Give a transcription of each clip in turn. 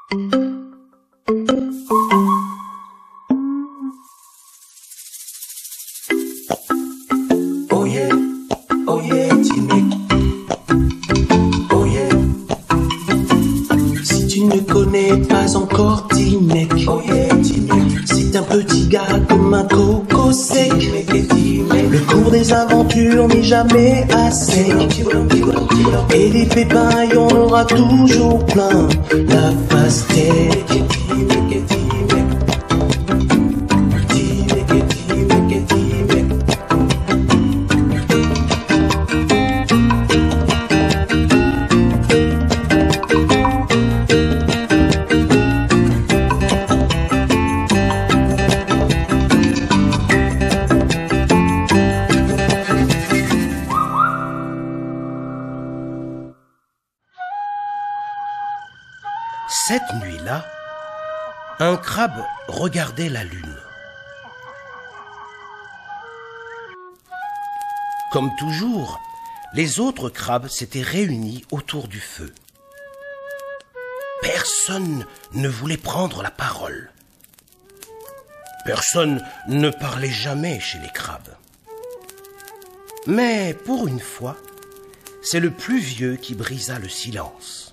Oh yeah, Timek. Oh yeah. Si tu ne connais pas encore Timek, oh yeah, Timek. C'est un petit gars comme un coco sec. Le cours des aventures n'est jamais assez. Et des pépins, y en aura toujours plein. La pastèque. Cette nuit-là, un crabe regardait la lune. Comme toujours, les autres crabes s'étaient réunis autour du feu. Personne ne voulait prendre la parole. Personne ne parlait jamais chez les crabes. Mais pour une fois, c'est le plus vieux qui brisa le silence.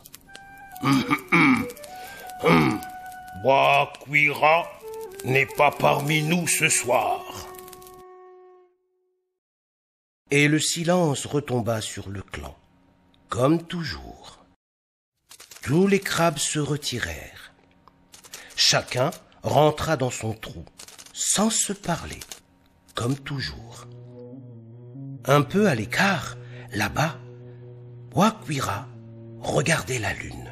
Wakwira n'est pas parmi nous ce soir. Et le silence retomba sur le clan, comme toujours. Tous les crabes se retirèrent. Chacun rentra dans son trou, sans se parler, comme toujours. Un peu à l'écart, là-bas, Wakwira regardait la lune.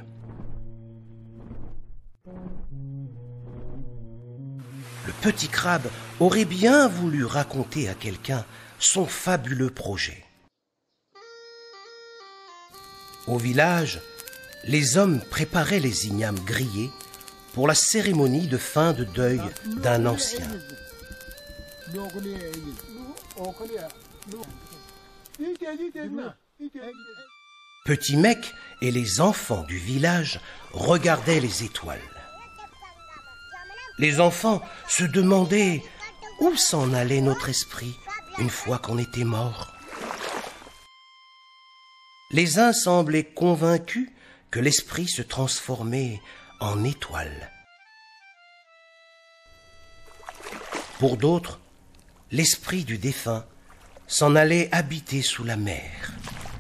Le petit crabe aurait bien voulu raconter à quelqu'un son fabuleux projet. Au village, les hommes préparaient les ignames grillés pour la cérémonie de fin de deuil d'un ancien. Petit Mec et les enfants du village regardaient les étoiles. Les enfants se demandaient où s'en allait notre esprit une fois qu'on était mort. Les uns semblaient convaincus que l'esprit se transformait en étoile. Pour d'autres, l'esprit du défunt s'en allait habiter sous la mer.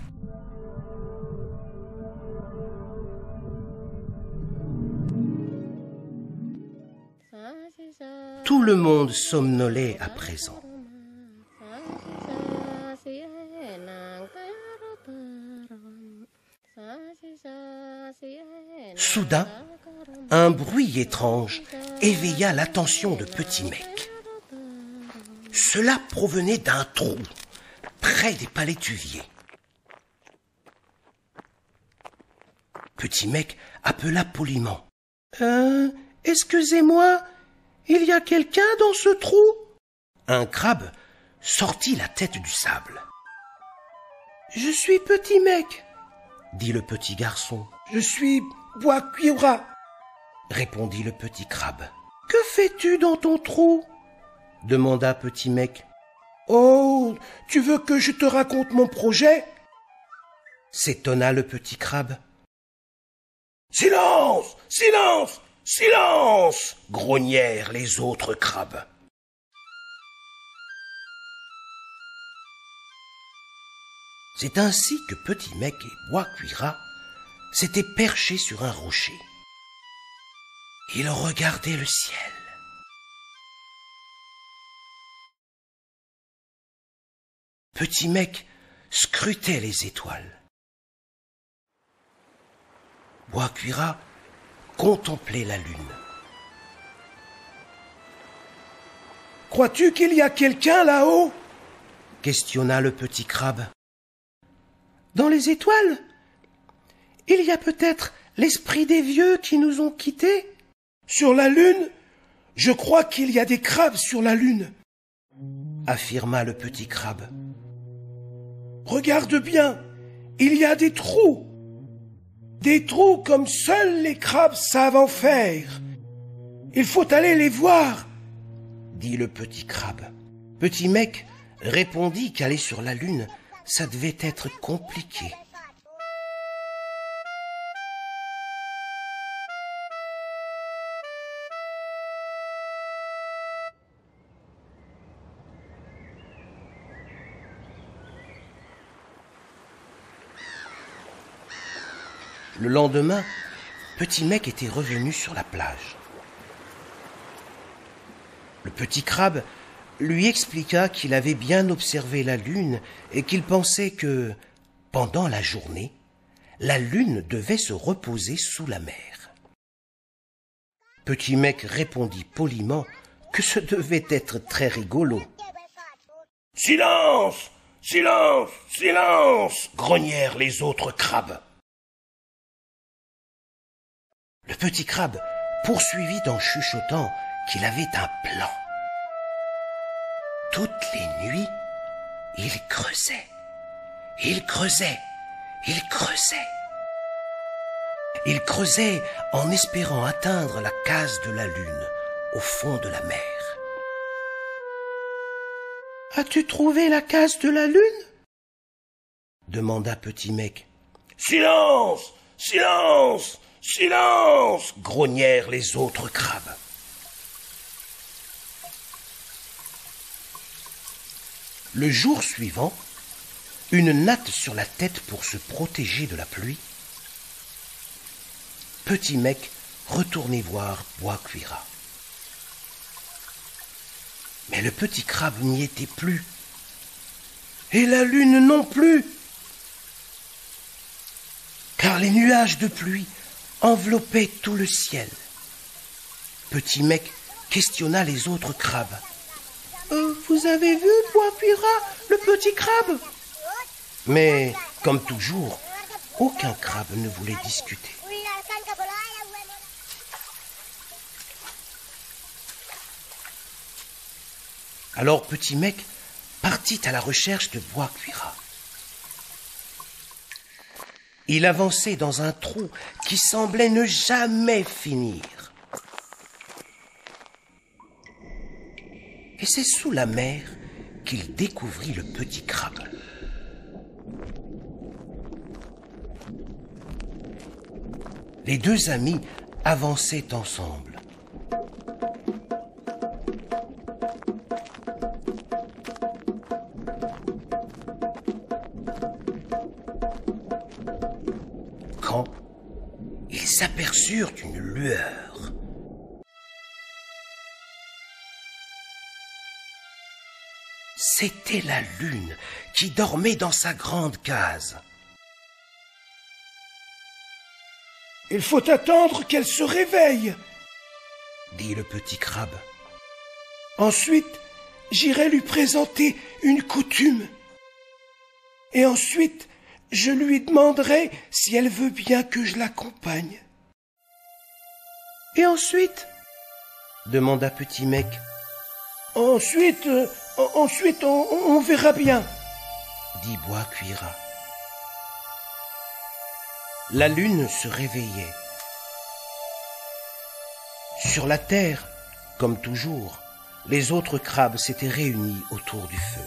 Tout le monde somnolait à présent. Soudain, un bruit étrange éveilla l'attention de Petit Mec. Cela provenait d'un trou, près des palétuviers. Petit Mec appela poliment. « Excusez-moi, il y a quelqu'un dans ce trou ?» Un crabe sortit la tête du sable. « Je suis Petit Mec, » dit le petit garçon. « Je suis Wakwira, » répondit le petit crabe. « Que fais-tu dans ton trou ?» demanda Petit Mec. « Oh, tu veux que je te raconte mon projet ?» s'étonna le petit crabe. « Silence! Silence! Silence !» grognèrent les autres crabes. C'est ainsi que Petit Mec et Wakwira s'étaient perchés sur un rocher. Ils regardaient le ciel. Petit Mec scrutait les étoiles. Wakwira contemplait la lune. « Crois-tu qu'il y a quelqu'un là-haut » questionna le petit crabe. « Dans les étoiles, il y a peut-être l'esprit des vieux qui nous ont quittés. » « Sur la lune, je crois qu'il y a des crabes sur la lune, » affirma le petit crabe. « Regarde bien, il y a des trous. » Des trous comme seuls les crabes savent en faire. Il faut aller les voir, dit le petit crabe. Petit Mec répondit qu'aller sur la lune, ça devait être compliqué. Le lendemain, Petit Mec était revenu sur la plage. Le petit crabe lui expliqua qu'il avait bien observé la lune et qu'il pensait que, pendant la journée, la lune devait se reposer sous la mer. Petit Mec répondit poliment que ce devait être très rigolo. « Silence! Silence! Silence !» grognèrent les autres crabes. Le petit crabe poursuivit en chuchotant qu'il avait un plan. Toutes les nuits, il creusait, il creusait, il creusait. Il creusait en espérant atteindre la case de la lune au fond de la mer. « As-tu trouvé la case de la lune ?» demanda Petit Mec. « Silence! Silence! Silence !» grognèrent les autres crabes. Le jour suivant, une natte sur la tête pour se protéger de la pluie, Petit Mec retournait voir Bois-Cuirat. Mais le petit crabe n'y était plus. Et la lune non plus. Car les nuages de pluie enveloppaient tout le ciel. Petit Mec questionna les autres crabes. Vous avez vu Bois-Cuirat, le petit crabe ?» Mais, comme toujours, aucun crabe ne voulait discuter. Alors Petit Mec partit à la recherche de Bois-Cuirat. Il avançait dans un trou qui semblait ne jamais finir. Et c'est sous la mer qu'il découvrit le petit crabe. Les deux amis avançaient ensemble. Quand ils s'aperçurent une lueur. C'était la lune qui dormait dans sa grande case. « Il faut attendre qu'elle se réveille, » dit le petit crabe. « Ensuite, j'irai lui présenter une coutume. Et ensuite, je lui demanderai si elle veut bien que je l'accompagne. »« Et ensuite ?» demanda Petit Mec. « Ensuite, on verra bien, » dit Bois-Cuirat. La lune se réveillait. Sur la terre, comme toujours, les autres crabes s'étaient réunis autour du feu.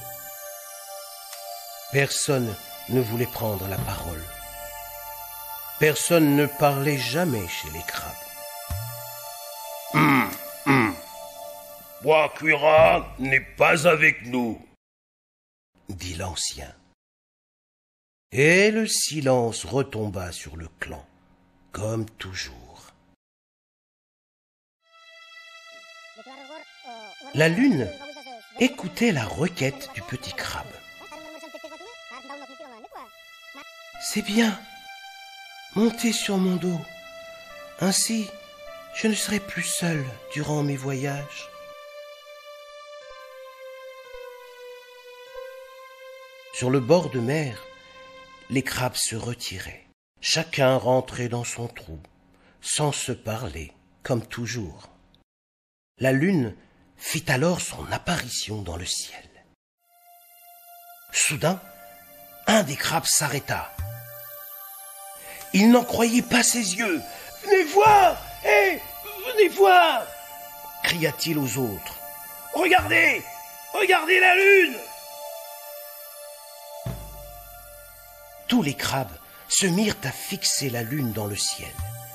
Personne ne voulait prendre la parole. Personne ne parlait jamais chez les crabes. Bois-Cuirat n'est pas avec nous, dit l'ancien. Et le silence retomba sur le clan, comme toujours. La lune écoutait la requête du petit crabe. C'est bien, montez sur mon dos. Ainsi, je ne serai plus seul durant mes voyages. Sur le bord de mer, les crabes se retiraient. Chacun rentrait dans son trou, sans se parler, comme toujours. La lune fit alors son apparition dans le ciel. Soudain, un des crabes s'arrêta. Il n'en croyait pas ses yeux. « Venez voir! Hé, venez voir !» cria-t-il aux autres. « Regardez! Regardez la lune !» Tous les crabes se mirent à fixer la lune dans le ciel.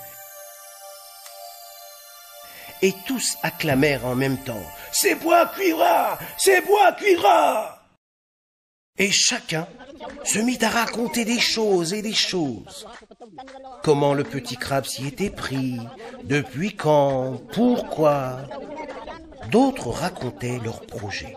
Et tous acclamèrent en même temps « C'est Bois-Quira! C'est Bois-Quira !» Et chacun se mit à raconter des choses et des choses. Comment le petit crabe s'y était pris, depuis quand, pourquoi. D'autres racontaient leurs projets.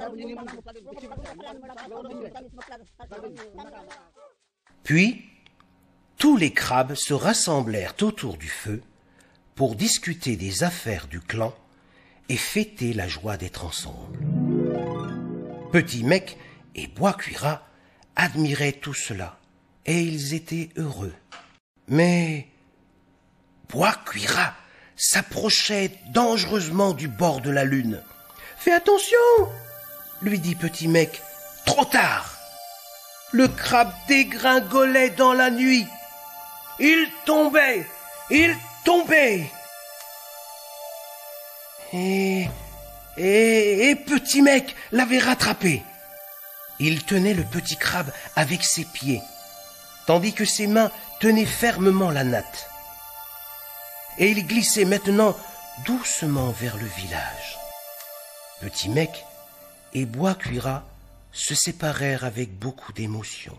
Puis, tous les crabes se rassemblèrent autour du feu pour discuter des affaires du clan et fêter la joie d'être ensemble. Petit Mec et Bois-Quira admiraient tout cela et ils étaient heureux. Mais Bois-Quira s'approchait dangereusement du bord de la lune. « Fais attention !» lui dit Petit Mec. Trop tard! Le crabe dégringolait dans la nuit. Il tombait, il tombait. Et Petit Mec l'avait rattrapé. Il tenait le petit crabe avec ses pieds, tandis que ses mains tenaient fermement la natte. Et il glissait maintenant doucement vers le village. Petit Mec et Bois-Quira se séparèrent avec beaucoup d'émotion.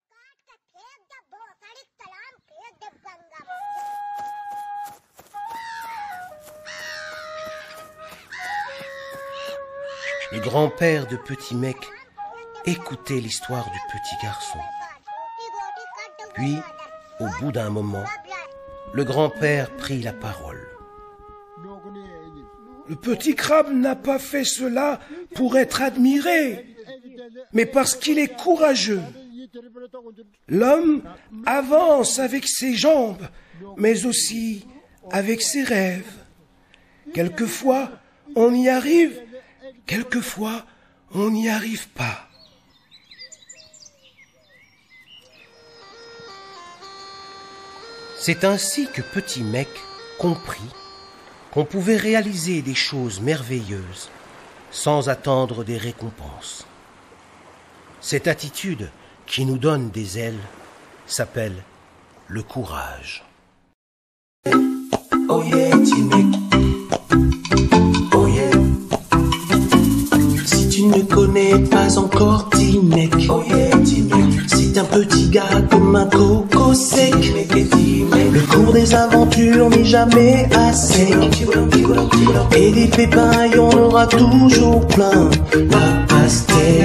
Le grand-père de Petit Mec écoutait l'histoire du petit garçon. Puis, au bout d'un moment, le grand-père prit la parole. Le petit crabe n'a pas fait cela pour être admiré, mais parce qu'il est courageux. L'homme avance avec ses jambes, mais aussi avec ses rêves. Quelquefois, on y arrive, quelquefois, on n'y arrive pas. C'est ainsi que Petit Mec comprit qu'on pouvait réaliser des choses merveilleuses sans attendre des récompenses. Cette attitude qui nous donne des ailes s'appelle le courage. Oh yeah, Petit Mec. Oh yeah. Si tu ne connais pas encore Petit Mec, oh yeah, Petit Mec. C'est un petit gars comme un coco sec. Le cours des aventures n'est jamais assez. Et des pépins, il y en aura toujours plein. La pastèque.